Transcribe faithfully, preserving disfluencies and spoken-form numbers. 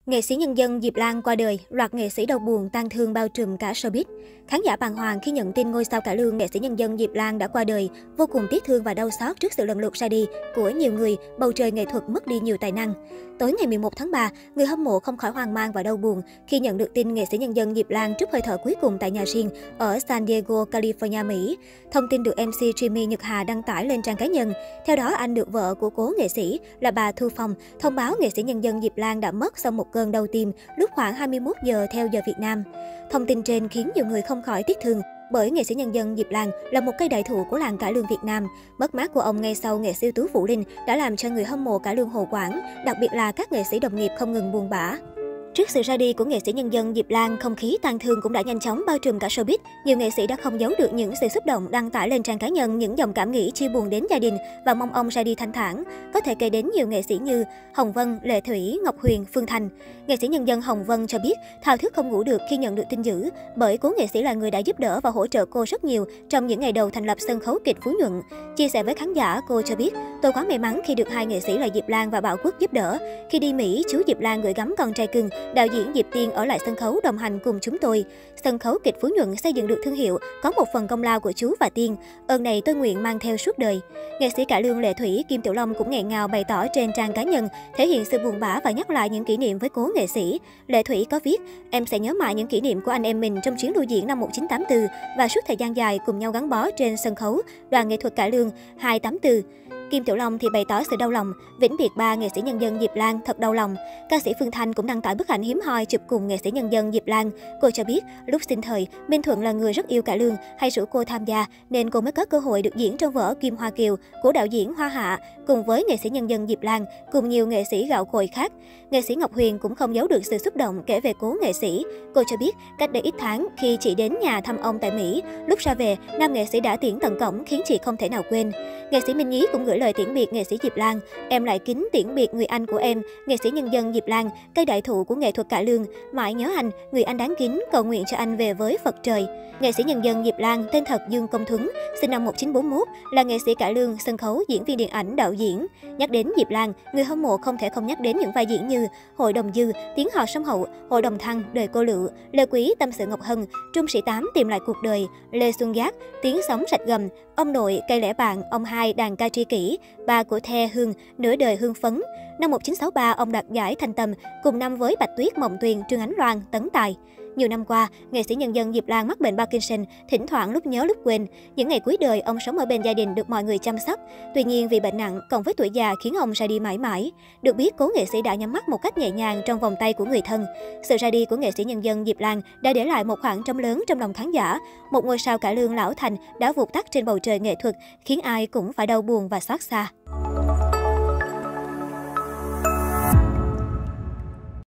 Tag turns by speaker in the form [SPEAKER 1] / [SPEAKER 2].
[SPEAKER 1] Nghệ sĩ nhân dân Diệp Lan qua đời, loạt nghệ sĩ đau buồn tang thương bao trùm cả showbiz. Khán giả bàng hoàng khi nhận tin ngôi sao cải lương nghệ sĩ nhân dân Diệp Lan đã qua đời, vô cùng tiếc thương và đau xót trước sự lần lượt ra đi của nhiều người, bầu trời nghệ thuật mất đi nhiều tài năng. Tối ngày mười một tháng ba, người hâm mộ không khỏi hoang mang và đau buồn khi nhận được tin nghệ sĩ nhân dân Diệp Lan trút hơi thở cuối cùng tại nhà riêng ở San Diego, California, Mỹ. Thông tin được em xê Jimmy Nhật Hà đăng tải lên trang cá nhân. Theo đó, anh được vợ của cố nghệ sĩ là bà Thu Phong thông báo nghệ sĩ nhân dân Diệp Lan đã mất sau một cơn đau tim lúc khoảng hai mươi mốt giờ theo giờ Việt Nam. Thông tin trên khiến nhiều người không khỏi tiếc thương, bởi nghệ sĩ nhân dân Diệp Lan là một cây đại thụ của làng cải lương Việt Nam. Mất mát của ông ngay sau nghệ sĩ ưu tú Vũ Linh đã làm cho người hâm mộ cải lương Hồ Quảng, đặc biệt là các nghệ sĩ đồng nghiệp không ngừng buồn bã. Trước sự ra đi của nghệ sĩ nhân dân Diệp Lan, không khí tang thương cũng đã nhanh chóng bao trùm cả showbiz. Nhiều nghệ sĩ đã không giấu được những sự xúc động, đăng tải lên trang cá nhân những dòng cảm nghĩ chia buồn đến gia đình và mong ông ra đi thanh thản. Có thể kể đến nhiều nghệ sĩ như Hồng Vân, Lệ Thủy, Ngọc Huyền, Phương Thành. Nghệ sĩ nhân dân Hồng Vân cho biết thao thức không ngủ được khi nhận được tin dữ, bởi cố nghệ sĩ là người đã giúp đỡ và hỗ trợ cô rất nhiều trong những ngày đầu thành lập sân khấu kịch Phú Nhuận. Chia sẻ với khán giả, cô cho biết: "Tôi quá may mắn khi được hai nghệ sĩ là Diệp Lan và Bảo Quốc giúp đỡ. Khi đi Mỹ, chú Diệp Lan gửi gắm con trai cưng, đạo diễn Diệp Tiên ở lại sân khấu đồng hành cùng chúng tôi. Sân khấu kịch Phú Nhuận xây dựng được thương hiệu, có một phần công lao của chú và Tiên. Ơn này tôi nguyện mang theo suốt đời." Nghệ sĩ cải lương Lệ Thủy, Kim Tiểu Long cũng nghẹn ngào bày tỏ trên trang cá nhân, thể hiện sự buồn bã và nhắc lại những kỷ niệm với cố nghệ sĩ. Lệ Thủy có viết: "Em sẽ nhớ mãi những kỷ niệm của anh em mình trong chuyến lưu diễn năm một nghìn chín trăm tám mươi tư và suốt thời gian dài cùng nhau gắn bó trên sân khấu Đoàn nghệ thuật cải lương hai tám tư." Kim Tiểu Long thì bày tỏ sự đau lòng: "Vĩnh biệt ba nghệ sĩ nhân dân Diệp Lan, thật đau lòng." Ca sĩ Phương Thanh cũng đăng tải bức ảnh hiếm hoi chụp cùng nghệ sĩ nhân dân Diệp Lan. Cô cho biết lúc sinh thời, Minh Thuận là người rất yêu cải lương, hay rủ cô tham gia nên cô mới có cơ hội được diễn trong vở Kim Hoa Kiều của đạo diễn Hoa Hạ cùng với nghệ sĩ nhân dân Diệp Lan cùng nhiều nghệ sĩ gạo cội khác. Nghệ sĩ Ngọc Huyền cũng không giấu được sự xúc động kể về cố nghệ sĩ. Cô cho biết cách đây ít tháng khi chị đến nhà thăm ông tại Mỹ, lúc ra về, nam nghệ sĩ đã tiễn tận cổng khiến chị không thể nào quên. Nghệ sĩ Minh Nhí cũng gửi lời tiễn biệt nghệ sĩ Diệp Lan: "Em lại kính tiễn biệt người anh của em, nghệ sĩ nhân dân Diệp Lan, cây đại thụ của nghệ thuật cải lương. Mãi nhớ anh, người anh đáng kính, cầu nguyện cho anh về với Phật trời." Nghệ sĩ nhân dân Diệp Lan tên thật Dương Công Thuấn, sinh năm một nghìn chín trăm bốn mươi mốt, là nghệ sĩ cải lương, sân khấu, diễn viên điện ảnh, đạo diễn. Nhắc đến Diệp Lan, người hâm mộ không thể không nhắc đến những vai diễn như Hội đồng Dư, Tiếng hò sông Hậu, Hội đồng Thăng, Đời cô Lự, Lê Quý, Tâm sự Ngọc Hân, Trung sĩ Tám, Tìm lại cuộc đời, Lê Xuân Giác, Tiếng sóng sạch gầm, Ông nội, Cây lẻ bạn, Ông hai, Đàn ca tri kỷ, Ba của The Hương, Nửa đời hương phấn. Năm một nghìn chín trăm sáu mươi ba, ông đoạt giải Thanh Tâm, cùng năm với Bạch Tuyết, Mộng Tuyền, Trương Ánh Loan, Tấn Tài. Nhiều năm qua, nghệ sĩ nhân dân Diệp Lan mắc bệnh Parkinson, thỉnh thoảng lúc nhớ lúc quên. Những ngày cuối đời, ông sống ở bên gia đình được mọi người chăm sóc. Tuy nhiên vì bệnh nặng, cộng với tuổi già khiến ông ra đi mãi mãi. Được biết, cố nghệ sĩ đã nhắm mắt một cách nhẹ nhàng trong vòng tay của người thân. Sự ra đi của nghệ sĩ nhân dân Diệp Lan đã để lại một khoảng trống lớn trong lòng khán giả. Một ngôi sao cải lương lão thành đã vụt tắt trên bầu trời nghệ thuật, khiến ai cũng phải đau buồn và xót xa.